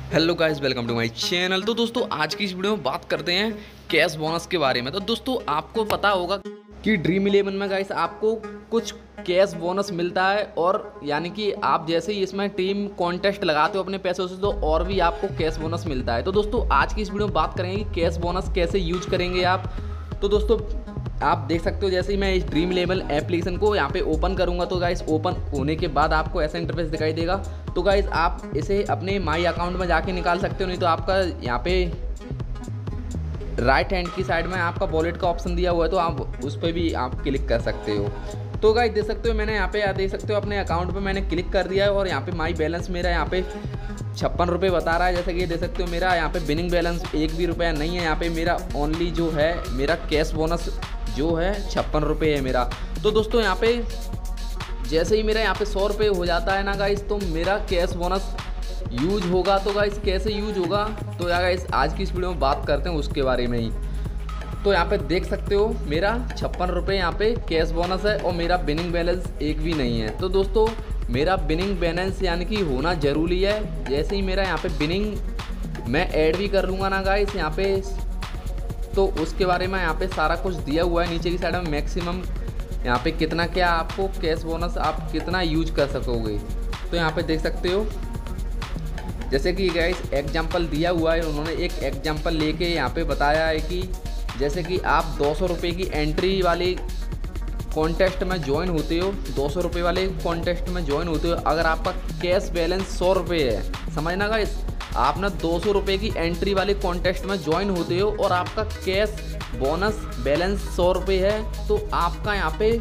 Hello guys, welcome to my channel. तो दोस्तों आज की इस वीडियो में बात करते हैं कैश बोनस के बारे में। तो दोस्तों आपको पता होगा कि ड्रीम इलेवन में गाइस आपको कुछ कैश बोनस मिलता है, और यानी कि आप जैसे ही इसमें टीम कॉन्टेस्ट लगाते हो अपने पैसों से तो और भी आपको कैश बोनस मिलता है। तो दोस्तों आज की इस वीडियो में बात करेंगे कि कैश बोनस कैसे यूज करेंगे आप। तो दोस्तों आप देख सकते हो, जैसे ही मैं इस ड्रीम इलेवन एप्लीकेशन को यहाँ पे ओपन करूँगा तो गाइस ओपन होने के बाद आपको ऐसा इंटरफेस दिखाई देगा। तो गाइस आप इसे अपने माई अकाउंट में जाके निकाल सकते हो, नहीं तो आपका यहाँ पे राइट हैंड की साइड में आपका वॉलेट का ऑप्शन दिया हुआ है, तो आप उस पर भी आप क्लिक कर सकते हो। तो गाइस देख सकते हो, मैंने यहाँ पे देख सकते हो अपने अकाउंट पे मैंने क्लिक कर दिया है, और यहाँ पे माई बैलेंस मेरा यहाँ पे 56 रुपये बता रहा है। जैसे कि ये देख सकते हो, मेरा यहाँ पे बिनिंग बैलेंस 1 भी रुपया नहीं है। यहाँ पे मेरा ओनली जो है मेरा कैश बोनस जो है 56 रुपये है मेरा। तो दोस्तों यहाँ पे जैसे ही मेरा यहाँ पे 100 रुपये हो जाता है ना गाइस, तो मेरा कैश बोनस यूज होगा। तो गाइस कैसे यूज होगा, तो यार गाइस आज की इस वीडियो में बात करते हैं उसके बारे में ही। तो यहाँ पे देख सकते हो मेरा 56 रुपये यहाँ पे कैश बोनस है, और मेरा बिनिंग बैलेंस 1 भी नहीं है। तो दोस्तों मेरा बिनिंग बैलेंस यानी कि होना ज़रूरी है। जैसे ही मेरा यहाँ पे बिनिंग मैं ऐड भी कर लूँगा ना गाइस यहाँ पे, तो उसके बारे में यहाँ पे सारा कुछ दिया हुआ है नीचे की साइड में। मैक्सिमम यहाँ पे कितना क्या आपको कैश बोनस आप कितना यूज कर सकोगे, तो यहाँ पे देख सकते हो। जैसे कि गाइस एग्जांपल दिया हुआ है, उन्होंने एक एग्जांपल लेके यहाँ पे बताया है कि जैसे कि आप 200 रुपये की एंट्री वाले कॉन्टेस्ट में ज्वाइन होते हो, 200 रुपये वाले कॉन्टेस्ट में ज्वाइन होते हो, अगर आपका कैश बैलेंस 100 रुपये है, समझना गाइस, आप ना 200 रुपये की एंट्री वाले कॉन्टेस्ट में ज्वाइन होते हो और आपका कैश बोनस बैलेंस 100 रुपये है, तो आपका यहाँ पे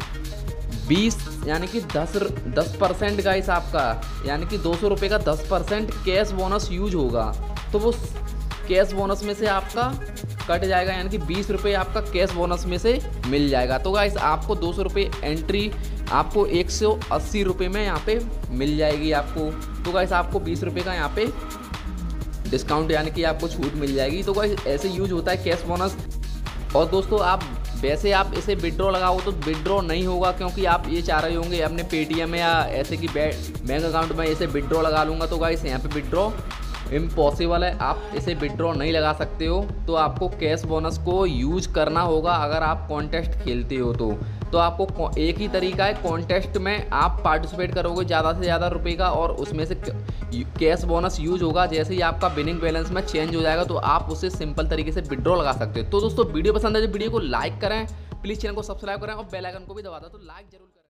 20 यानी कि 10% गाइस आपका यानी कि 200 रुपये का 10% कैश बोनस यूज होगा। तो वो कैश बोनस में से आपका कट जाएगा, यानी कि 20 रुपये आपका कैश बोनस में से मिल जाएगा। तो गाइस आपको 200 रुपये एंट्री आपको 180 रुपये में यहाँ पे मिल जाएगी आपको। तो गाइस आपको 20 रुपये का यहाँ पे डिस्काउंट यानी कि आपको छूट मिल जाएगी। तो गाइस ऐसे यूज होता है कैश बोनस। और दोस्तों आप वैसे आप इसे विड्रॉ लगाओ तो विड्रॉ नहीं होगा, क्योंकि आप ये चाह रहे होंगे अपने पेटीएम या ऐसे कि बैंक अकाउंट में इसे विड्रॉ लगा लूँगा। तो गाइस यहाँ पे विड्रॉ इम्पॉसिबल है, आप इसे विड्रॉ नहीं लगा सकते हो। तो आपको कैश बोनस को यूज करना होगा अगर आप कॉन्टेस्ट खेलते हो तो आपको एक ही तरीका है, कॉन्टेस्ट में आप पार्टिसिपेट करोगे ज़्यादा से ज़्यादा रुपये का, और उसमें से कैश बोनस यूज होगा। जैसे ही आपका बिनिंग बैलेंस में चेंज हो जाएगा तो आप उसे सिंपल तरीके से विड्रॉ लगा सकते हो। तो दोस्तों वीडियो पसंद है तो वीडियो को लाइक करें, प्लीज़ चैनल को सब्सक्राइब करें और बेल आइकन को भी दबा दें। तो लाइक जरूर करें।